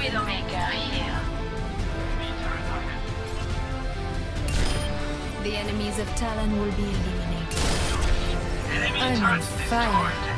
Widowmaker here. The enemies of Talon will be eliminated. Enemy I'm on turret fire. destroyed.